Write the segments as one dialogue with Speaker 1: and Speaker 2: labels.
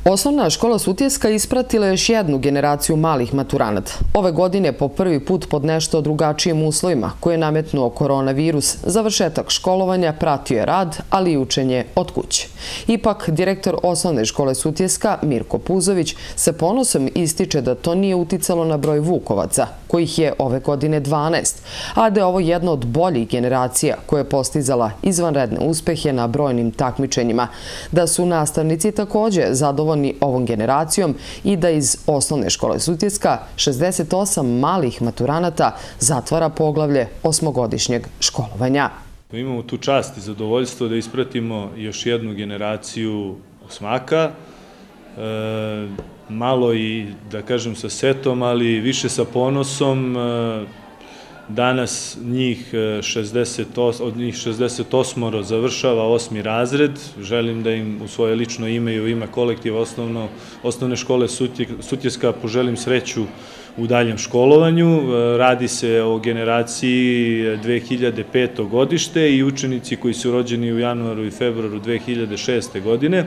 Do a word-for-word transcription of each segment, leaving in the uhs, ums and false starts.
Speaker 1: Osnovna škola Sutjeska ispratila još jednu generaciju malih maturanata. Ove godine po prvi put pod nešto drugačijim uslovima koje je nametnuo koronavirus, završetak školovanja pratio je rad, ali i učenje od kuće. Ipak, direktor Osnovne škole Sutjeska, Mirko Puzović, se ponosom ističe da to nije uticalo na broj vukovaca, kojih je ove godine dvanaest, a da je ovo jedna od boljih generacija koja je postizala izvanredne uspehe na brojnim takmičenjima, da su nastavnici također zadovoljni ovom generacijom i da iz Osnovne škole Sutjeska šezdeset osam malih maturanata zatvara poglavlje osmogodišnjeg školovanja.
Speaker 2: Imamo tu čast i zadovoljstvo da ispratimo još jednu generaciju osmaka, e, malo i, da kažem, sa setom, ali više sa ponosom. E, danas njih šezdeset osam, od njih šezdeset osam završava osmi razred. Želim da im u svoje lično ime i u ime kolektiva osnovno, Osnovne škole Sutjeska poželim sreću u daljem školovanju. Radi se o generaciji dve hiljade peto godište i učenici koji su rođeni u januaru i februaru dve hiljade šeste godine.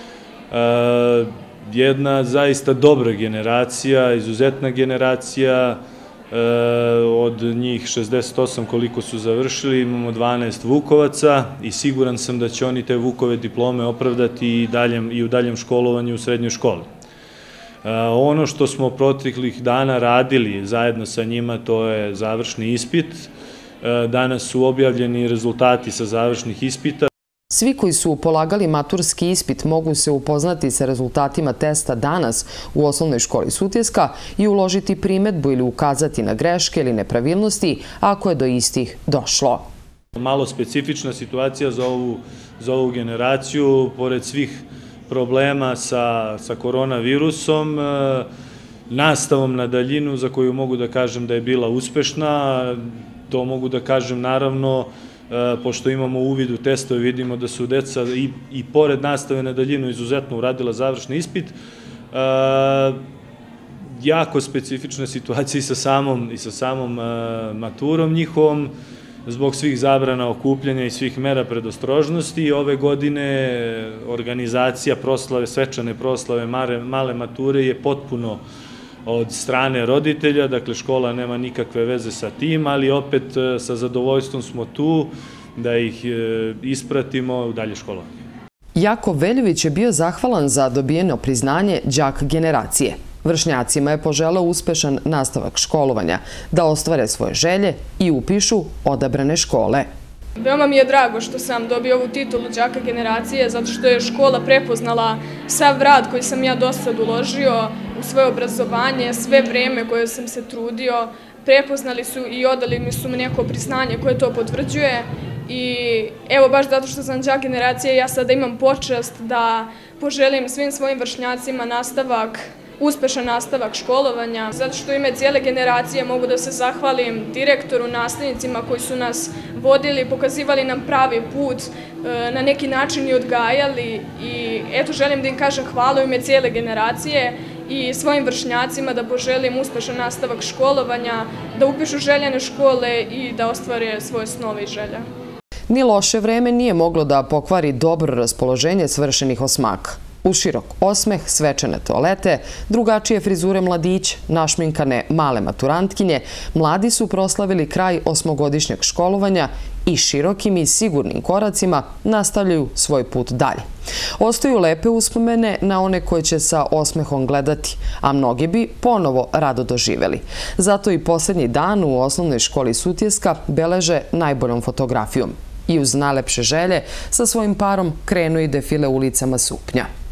Speaker 2: Jedna zaista dobra generacija, izuzetna generacija. Od njih šezdeset osam koliko su završili, imamo dvanaest vukovaca i siguran sam da će oni te vukove diplome opravdati i, daljem, i u daljem školovanju u srednjoj školi. Ono što smo proteklih dana radili zajedno sa njima, to je završni ispit. Danas su objavljeni rezultati sa završnih ispita.
Speaker 1: Svi koji su polagali maturski ispit mogu se upoznati sa rezultatima testa danas u Osnovnoj školi Sutjeska i uložiti primedbu ili ukazati na greške ili nepravilnosti ako je do istih došlo.
Speaker 2: Malo specifična situacija za ovu, za ovu generaciju, pored svih problema sa, sa koronavirusom, nastavom na daljinu za koju mogu da kažem da je bila uspešna, to mogu da kažem naravno pošto imamo uvid u testove, vidimo da su deca i, i pored nastave na daljinu izuzetno uradila završni ispit. E, jako specifična situacija i sa samom, i sa samom e, maturom njihovom, zbog svih zabrana okupljanja i svih mera predostrožnosti. Ove godine organizacija proslave, svečane proslave male, male mature je potpuno od strane roditelja, dakle škola nema nikakve veze sa tim, ali opet sa zadovoljstvom smo tu da ih ispratimo u dalje školovanje.
Speaker 1: Jako Veljović je bio zahvalan za dobijeno priznanje đak generacije. Vršnjacima je poželeo uspešan nastavak školovanja, da ostvare svoje želje i upišu odabrane škole.
Speaker 3: Veoma mi je drago što sam dobio ovu titulu đaka generacije, zato što je škola prepoznala sav rad koji sam ja do sad uložio u svoje obrazovanje, sve vreme koje sam se trudio, prepoznali su i odali mi su mi neko priznanje koje to potvrđuje. I evo, baš zato što sam đak generacije, ja sada imam počast da poželim svim svojim vršnjacima nastavak, uspešan nastavak školovanja. Zato što u ime cijele generacije mogu da se zahvalim direktoru, nastavnicima koji su nas vodili, pokazivali nam pravi put, na neki način i odgajali. I eto, želim da im kažem hvala u ime cijele generacije i svojim vršnjacima da poželim uspešan nastavak školovanja, da upišu željene škole i da ostvare svoje snove i želje.
Speaker 1: Ni loše vreme nije moglo da pokvari dobro raspoloženje svršenih osmaka. U širok osmeh, svečane toalete, drugačije frizure mladića, našminkane male maturantkinje, mladi su proslavili kraj osmogodišnjeg školovanja i širokim i sigurnim koracima nastavljaju svoj put dalje. Ostaju lepe uspomene na one koje će sa osmehom gledati, a mnogi bi ponovo rado doživeli. Zato i posljednji dan u Osnovnoj školi Sutjeska beleže najboljom fotografijom. I uz najlepše želje sa svojim parom krenu i defile ulicama Supnja.